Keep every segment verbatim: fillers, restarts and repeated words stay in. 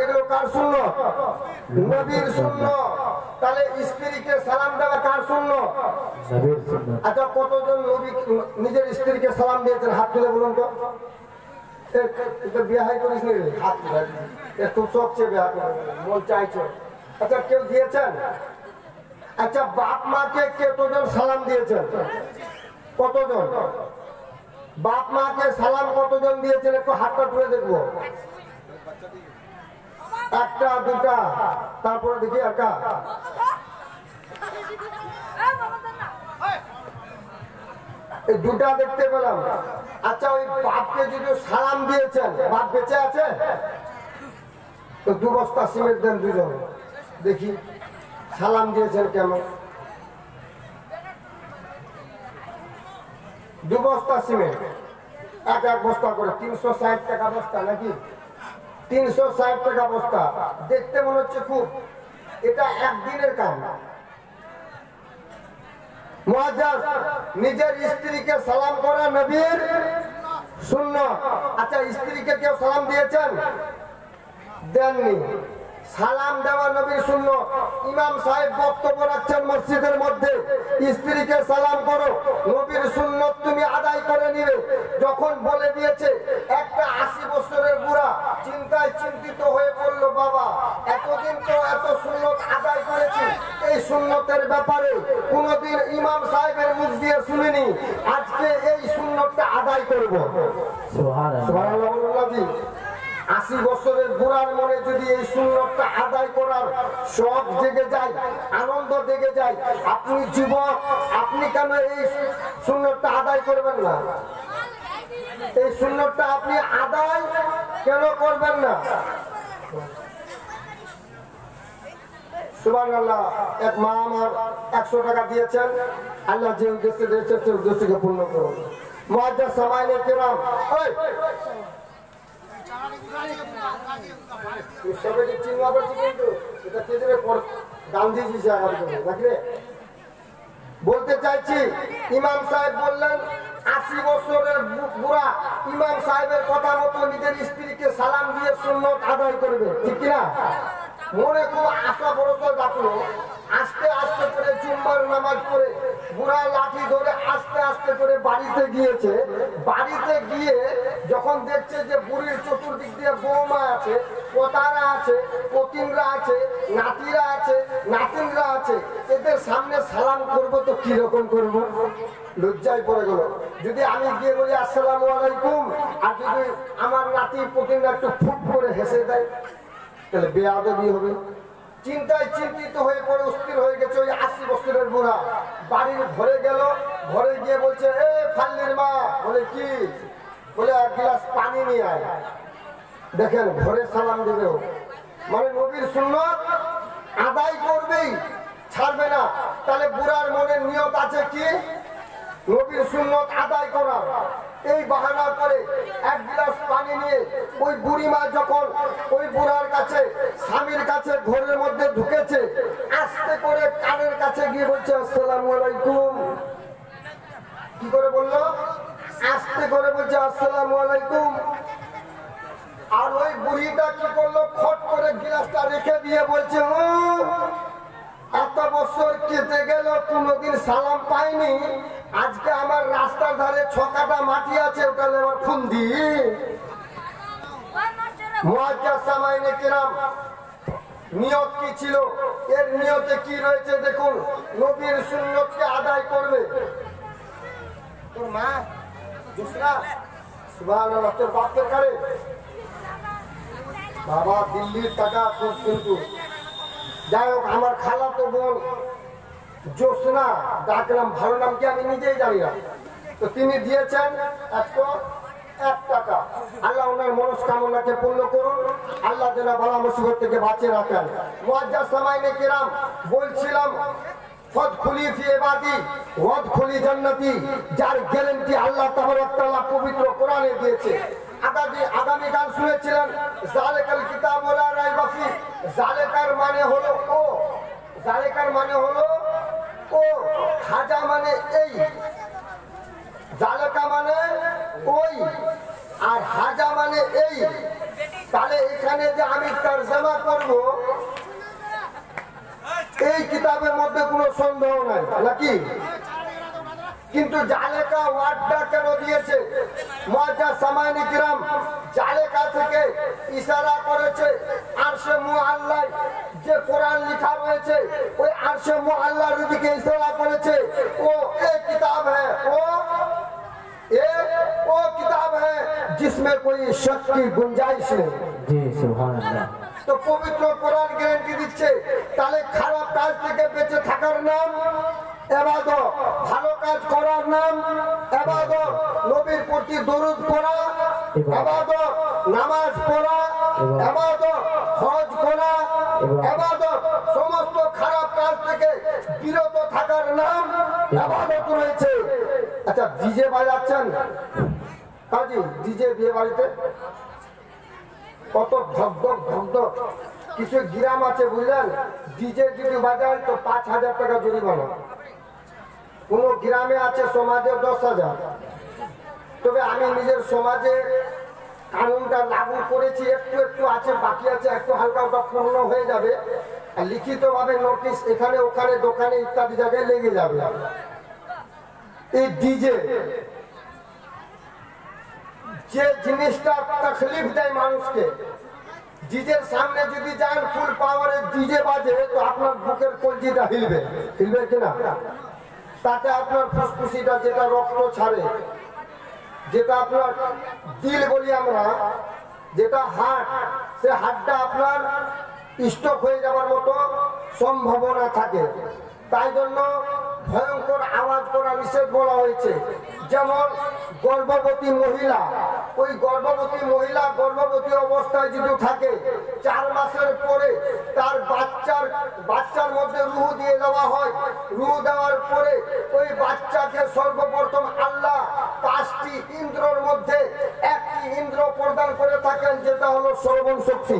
এগুলো কার সুন্নাত? নবীর সুন্নাত। তাহলে স্ত্রীকে সালাম দেওয়া কার সুন্নাত? নবীর সুন্নাত। আচ্ছা, কতজন নবী নিজের স্ত্রীকে সালাম দিয়েছেন? হাত তুলে বলুন তো। এটা বিয়ে হাই করিস নি? হাত তুলে। একটু সবচেয়ে বিয়ে করে মন চাইছো। আচ্ছা, কেউ দিয়েছেন? আচ্ছা, বাপ মাকে কতজন সালাম দিয়েছেন? কতজন? বাপ মাকে সালাম কতজন দিয়েছেন? একটু হাতটা তুলে দেখবো। একটা, দুটা, তারপরে দেখি একা। এই দুটা দেখতে পেলাম। আচ্ছা, ওই বাপকে যদি সালাম দিয়েছেন, বাপ বেঁচে আছে তো দু বস্তা সিমেন্ট দেন দুজন, দেখি সালাম দিয়েছেন কেমন। দু বস্তা সিমেন্ট, এক এক বস্তা করে তিনশো ষাট টাকা বস্তা নাকি? তিনশো ষাট টাকা বস্তা। দেখতে মনে হচ্ছে খুব, এটা একদিনের কাম। মুআজ্জাজ, নিজের স্ত্রীকে সালাম করা নবীর সুন্নাত। আচ্ছা, স্ত্রীকে কেউ সালাম দিয়েছেন? দেননি। সালাম দেওয়া নবীর সুন্নাত। ইমাম সাহেব বক্তব্য রাখছেন মসজিদের মধ্যে, স্ত্রীকে সালাম করো, নবীর সুন্নাত তুমি আদায় করে নিবে। যখন বলে দিয়েছে, একটা আশি বছরের বুড়া চিন্তায় চিন্তিত হয়ে পড়লো, বাবা এতদিন তো এত সুন্নাত আদায় করেছি, এই সুন্নাতের ব্যাপারে কোনদিন ইমাম সাহেবের মুখ দিয়ে শুনিনি, আজকে এই সুন্নাতটা আদায় করব। সুবহানাল্লাহ, সুবহানাল্লাহ। আশি বছরের বুড়ার মনে যদি এই সুন্নাতটা আদায় করার শখ জেগে যায়, আনন্দ জেগে যায়, আপনি যুবক, আপনি কেন এই সুন্নাতটা আদায় করবেন না? এই সুন্নাতটা আপনি আদায় কেন করবেন না? সুবহানাল্লাহ। এক মা আমার একশো টাকা দিয়েছেন, আল্লাহ যে উদ্দেশ্যে দিয়েছে সেই উদ্দেশ্যকে পূর্ণ করুন। মুআজ্জাজ সামাইনে কিরাম, ওই বলতে চাইছি, ইমাম সাহেব বললেন আশি বছরের বুড়া ইমাম সাহেবের কথা মতো নিজের স্ত্রীকে সালাম দিয়ে সুন্নাত আদায় করবে, ঠিক কিনা? মনে খুব আশা ভরসা রাখলো। আস্তে আস্তে করে জুম্মার নামাজ পড়ে বুড়া লাঠি ধরে আস্তে আস্তে করে বাড়িতে গিয়েছে। বাড়িতে গিয়ে যখন দেখছে যে বুড়ির চতুর্দিক দিয়ে বৌমা আছে, পোতারা আছে, পতিনরা আছে, নাতিরা আছে, নাতিনরা আছে, এদের সামনে সালাম করবো তো কিরকম করবো? লজ্জায় পড়ে গেল। যদি আমি গিয়ে বলি আসসালামু আলাইকুম, আর যদি আমার নাতি পতিনরা একটু ফুট করে হেসে দেয়, তাহলে বেয়াদবি হবে। চিন্তায় চিন্তিত হয়ে পড়ে অস্থির হয়ে গেছে ওই আশি বছরের বুড়া। বাড়ির ঘরে গেল, ঘরে গিয়ে বলছে, এ ফাল্লির মা। বলে কি? বলে এক গ্লাস পানি নিয়ে আয়। দেখেন, ঘরে সালাম দেবে, মানে নবীর সুন্নাত আদায় করবেই, ছাড়বে না। তাহলে বুড়ার মনে নিয়ত আছে কি? নবীর সুন্নাত আদায় করা। এই বাহানা করে এক গ্লাস পানি নিয়ে ওই বুড়িমা যখন ওই বুড়ার কাছে, স্বামীর কাছে ঘরের মধ্যে ঢুকেছে, আস্তে করে কানের কাছে গিয়ে বলছে আসসালামু আলাইকুম। কি করে বললো? আস্তে করে বলছে আসসালামু আলাইকুম। আর ওই বুড়িটা কি করলো? খট করে গ্লাসটা রেখে দিয়ে বলছে, ও এত বছর কেটে গেল, কোনোদিন সালাম পাইনি, আজকে আমার রাস্তার ধারে ছকাটা মাটি আছে, ওটা নেওয়ার খুন্দি। মুআজ্জাজ সামাইনে কিরাম, নিয়ত কি ছিল? এর নিয়তে কি রয়েছে দেখুন, নবীর সুন্নতকে আদায় করবে। তোর মা জোসনা, সুবহানাল্লাহ, তোর বাপের কারে বাবা দিল্লির টাকা খুব, কিন্তু যাই হোক আমার খালা তো বোন জোসনা, ডাকলাম ভালো নাম কি আমি নিজেই জানি না, তো তিনি দিয়েছেন একশো এক টাকা। আল্লাহ ওনার মনস্কামনাকে পূর্ণ করুন, আল্লাহ যেন বালা মুসিবত থেকে বাঁচিয়ে রাখেন। মুআজ্জাজ সামাইনে কিরাম, বলছিলাম ফদখুলি ফি ইবাদি ওয়াদখুলি জান্নাতি, যার গ্যারান্টি আল্লাহ তাবারক ওয়া তাআলা পবিত্র কোরআনে দিয়েছে। আগামী আগামী গান শুনেছিলেন জালিকাল কিতাবু লা রাইবা ফি। জালিকার মানে হলো ও, জালিকার মানে হলো ও, হাজা মানে এই, জালিকা মানে ওই, আর হাজা মানে এই। তাহলে এখানে যে আমি তরজমা করব এই কিতাবের মধ্যে কোনো সন্দেহ নাই নাকি? কিন্তু জালেকা ওয়ার্ডটা কেন দিয়েছে? মুআজ্জাজ সামাইনি কিরাম জালেকা থেকে ইশারা করেছে আরশে মুআল্লায় যে কোরআন লেখা রয়েছে ওই আরশে মুআল্লার দিকে ইশারা করেছে। ও এই কিতাব হ্যাঁ ও ये वो किताब है जिसमें कोई शक की गुंजाइश नहीं। जी सुभान अल्लाह। तो पवित्र कुरान গ্যারান্টি দিচ্ছে তাহলে খারাপ কাজ থেকে বেঁচে থাকার নাম ইবাদত, ভালো কাজ করার নাম ইবাদত, নবীর প্রতি দরুদ পড়া ইবাদত, নামাজ পড়া ইবাদত, হজ করা ইবাদত, সমস্ত খারাপ কাজ থেকে বিরত থাকার নাম ইবাদত রয়েছে। আচ্ছা ডিজে বাজাচ্ছেন কাজী, ডিজে বিয়ে বাড়িতে কত ধকধক ধকধক, কিছু গ্রাম আছে বুঝলেন, ডিজে যদি বাজায় তো পাঁচ হাজার টাকা জরিমানা, কোন গ্রামে আছে সমাজে দশ হাজার। তবে আমি নিজের সমাজে কানুনটা লাগু করেছি, একটু একটু আছে বাকি আছে, একটু হালকা ওটা পূর্ণ হয়ে যাবে, লিখিত ভাবে নোটিশ এখানে ওখানে দোকানে ইত্যাদি জায়গায় লেগে যাবে। এই ডিজে যে জিনিসটা তকলিফ দেয় মানুষকে, ডিজের সামনে যদি যান ফুল পাওয়ারে ডিজে বাজে তো আপনার বুকের কলজিটা হিলবে, হিলবে কিনা? তাতে আপনার ফুসফুসিটা যেটা রক্ত ছাড়ে, যেটা আপনার দিল বলি আমরা, যেটা হার্ট, সে হার্টটা আপনার স্টক হয়ে যাওয়ার মতো সম্ভাবনা থাকে। তাই জন্য ভয়ঙ্কর আওয়াজ করা নিষেধ বলা হয়েছে। যেমন গর্ভবতী মহিলা, ওই গর্ভবতী মহিলা গর্ভবতী অবস্থায় যদি থাকে চার মাসের পরে তার বাচ্চার বাচ্চার মধ্যে রুহ দিয়ে দেওয়া হয়। রুহ দেওয়ার পরে ওই বাচ্চাকে সর্বপ্রথম আল্লাহ পাঁচটি ইন্দ্রর মধ্যে একটি ইন্দ্র প্রদান করে থাকেন, যেটা হলো শ্রবণ শক্তি।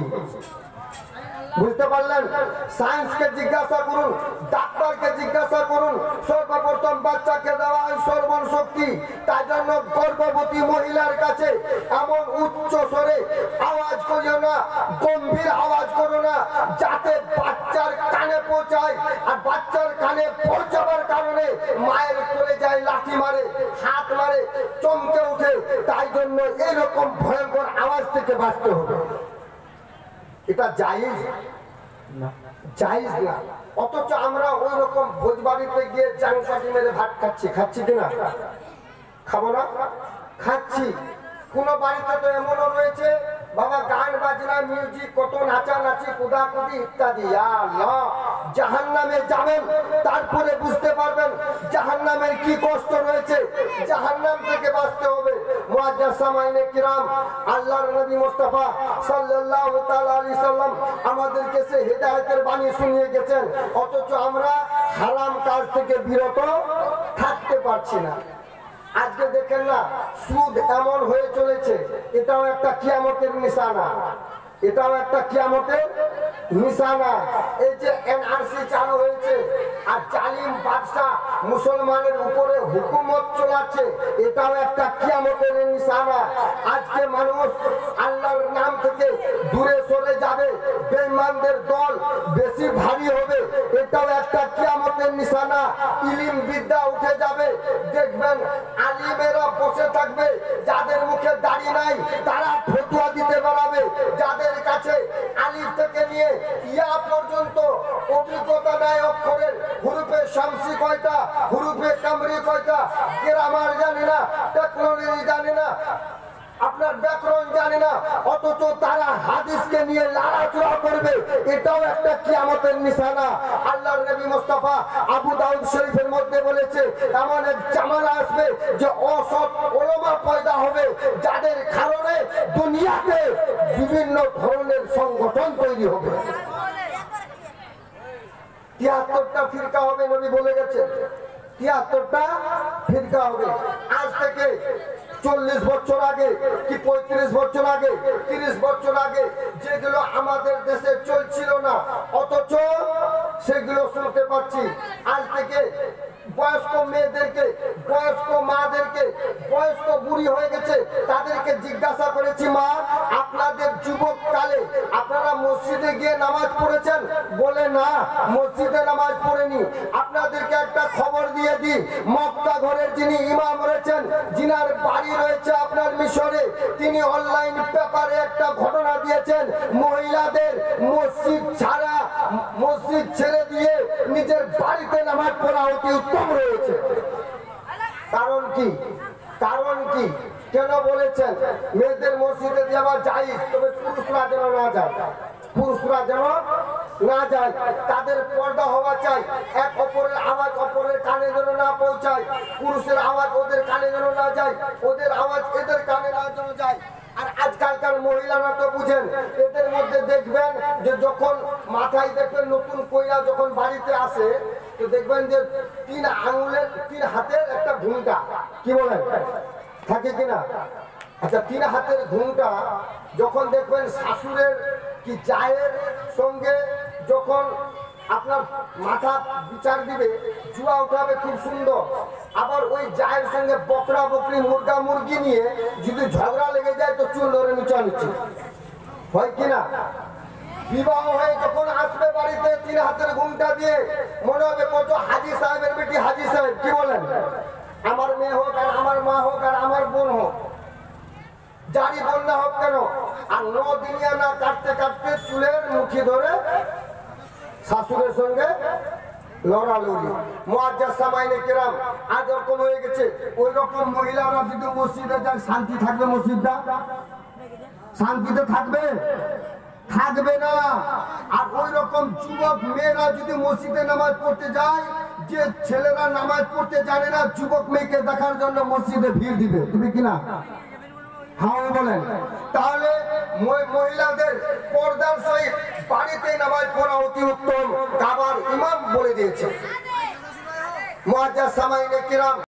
বুঝতে পারলেন? সায়েন্সকে জিজ্ঞাসা করুন, ডাক্তারকে জিজ্ঞাসা করুন, সর্বপ্রথম বাচ্চাকে দেওয়া হয় শ্রবণ শক্তি। তাই জন্য গর্ভবতী মহিলার কাছে এমন উচ্চ স্বরে আওয়াজ করিও না, গম্ভীর আওয়াজ করো না, যাতে বাচ্চার কানে পৌঁছায়। আর বাচ্চার কানে পৌঁছাবার কারণে মায়ের কোলে যায় লাঠি মারে, হাত মারে, চমকে উঠে। তাই জন্য এরকম ভয়ঙ্কর আওয়াজ থেকে বাঁচতে হবে। এটা জায়েজ না, জায়েজ না। অথচ আমরা ওই রকম ভোজ বাড়িতে গিয়ে চাংপাটি মেরে ভাত খাচ্ছি, খাচ্ছি কিনা? খাবো না? খাচ্ছি। কোন বাড়িতে তো এমনও রয়েছে বাবা গান বাজনা মিউজিক, কত নাচানাচি কুদাকুদি ইত্যাদি। আল্লাহ, জাহান্নামে যাবেন তারপরে বুঝতে পারবেন জাহান্নামের কি কষ্ট রয়েছে। জাহান্নাম থেকে বাঁচতে হবে। মুআজ্জাজ সামাইনে কিরাম, আল্লাহর নবী মুস্তাফা সাল্লাল্লাহু তাআলা আলাইহি সাল্লাম আমাদেরকে সে হেদায়েতের বাণী শুনিয়ে গেছেন, অথচ আমরা হারাম কাজ থেকে বিরত থাকতে পারছি না। আজকে দেখেন না, সুদ এমন হয়ে চলেছে, এটাও একটা কিয়ামতের নিশানা, এটাও একটা কিয়ামতের নিশানা। এই যে এনআরসি চালু হয়েছে আর জালিম বাদশা মুসলমানের উপরে হুকুমত চলাচ্ছে, এটাও একটা কিয়ামতের নিশানা। আজকে মানুষ আল্লাহর নাম থেকে দূরে সরে যাবে, বেঈমানদের দল বেশি ভারী হবে, এটাও একটা কিয়ামতের নিশানা। ইলম বিদ্যা উঠে যাবে, দেখবেন আলিমেরা বসে থাকবে, যাদের মুখে দাড়ি নাই তারা ফতোয়া দিতে বেরাবে, যাদের কাছে আলিফ থেকে নিয়ে ইয়া পর্যন্ত অভিজ্ঞতা নাই অক্ষরের, হুরুফে শামসি কয়টা, হুরুফে কামরি কয়টা, গ্রামার জানে না, টেকনোলজি জানে না, আপনার ব্যাকরণ জানে না, অথচ তারা হাদিসকে নিয়ে লড়াচড়া করবে, এটাও একটা কিয়ামতের নিশানা। আল্লাহর নবী মুস্তাফা আবু দাউদ শরীফের মধ্যে বলেছে, এমন এক জামানা আসবে যে অসৎ উলামা পয়দা হবে, যাদের কারণে দুনিয়াতে বিভিন্ন ধরনের সংগঠন তৈরি হবে। তিয়াত্তরটা ফিরকা হবে, নবী বলে গেছে তিয়াত্তরটা ফিরকা হবে। আজ থেকে চল্লিশ বছর আগে কি পঁয়ত্রিশ বছর আগে, তিরিশ বছর আগে যেগুলো আমাদের দেশে চলছিল না, অথচ সেগুলো শুনতে পাচ্ছি। আজ থেকে বয়স্ক মেয়েদেরকে, বয়স্ক মাদেরকে বয়স তো বুড়ি হয়ে গেছে, তাদেরকে জিজ্ঞাসা করেছি, মা আপনাদের যুবক কালে আপনারা মসজিদে গিয়ে নামাজ পড়েছেন? বলে না, মসজিদে নামাজ পড়েনি। আপনাদেরকে একটা খবর দিয়ে দিই, মক্কা ঘরের যিনি ইমাম রয়েছেন, যিনার বাড়ি রয়েছে আপনার মিশরে, তিনি অনলাইন পেপারে একটা ঘটনা দিয়েছেন, মহিলাদের মসজিদ ছাড়া মসজিদ ছেড়ে দিয়ে নিজের বাড়িতে নামাজ পড়া অতি উত্তম রয়েছে। কারণ কি? কারণ কি কেন বলেছেন? মেয়েদের মসজিদে যাওয়া জায়েজ, তবে পুরুষরা যেন না যায়, পুরুষরা যেন না যায়, তাদের পর্দা হওয়া চাই, এক অপরের আওয়াজ অপরের কানে যেন না পৌঁছায়, পুরুষের আওয়াজ ওদের কানে যেন না যায়, ওদের আওয়াজ এদের কানে না যেন যায়। আর আজকালকার মহিলারা তো বুঝেন, এদের মধ্যে দেখবেন যে যখন মাথায় দেখবেন নতুন কইরা যখন বাড়িতে আসে, তো দেখবেন যে তিন আঙুলের তিন হাতের একটা ঘুমটা, কি বলেন থাকে কিনা? আচ্ছা, তিন হাতের ঘুমটা যখন দেখবেন শাশুড়ের কি জায়ের সঙ্গে যখন আপনার মাথা বিচার দিবে, জুয়া উঠাবে খুব সুন্দর, আবার ওই জায়ের সঙ্গে বকরা বকরি মুরগা মুরগি নিয়ে যদি ঝগড়া লেগে যায় তো চুল ধরে নিচানিচি হয় কিনা? বিবাহ হয়ে যখন আসবে বাড়িতে তিন হাতের ঘুমটা দিয়ে, মনে হবে কত হাজি সাহেবের বেটি হাজি সাহেব, কি বলেন? আমার মেয়ে হোক আর আমার মা হোক আর আমার বোন হোক, যারই বন্যা হোক কেন, আর ন দিনিয়া না কাটতে কাটতে চুলের মুঠি ধরে শাশুড়ের সঙ্গে লড়ালড়ি। মুআজ্জাজ সামাইনে কেরাম, আজ ওরকম হয়ে গেছে, ওই রকম মহিলারা যদি মসজিদে যায় শান্তি থাকবে? মসজিদটা শান্তিতে থাকবে? থাকবে না। আর ওই রকম যুবক মেয়েরা যদি মসজিদে নামাজ পড়তে যায়, যে ছেলেরা নামাজ পড়তে জানে না, যুবক মেয়েকে দেখার জন্য মসজিদে ভিড় দিবে, দিবে কিনা? হ্যাঁ বলেন। তাহলে মহিলাদের পর্দার সহিত বাড়িতে নামাজ পড়া অতি উত্তম, আবার ইমাম বলে দিয়েছে। মুআজ্জাজ সামাইনে কিরাম।